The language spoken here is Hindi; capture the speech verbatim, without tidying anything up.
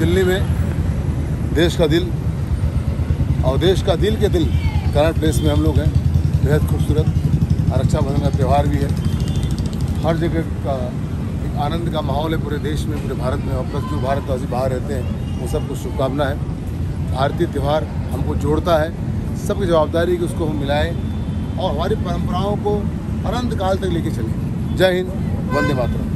दिल्ली में देश का दिल और देश का दिल के दिल कनॉट प्लेस में हम लोग हैं। बेहद खूबसूरत रक्षाबंधन का त्यौहार भी है। हर जगह का एक आनंद का माहौल है पूरे देश में, पूरे भारत में। और प्लस जो भारतवासी बाहर रहते हैं वो सबको शुभकामना है। भारतीय त्यौहार हमको जोड़ता है, सबकी जवाबदारी कि उसको हम मिलाएं और हमारी परंपराओं को अनंत काल तक लेके चलें। जय हिंद, वंदे मातरम।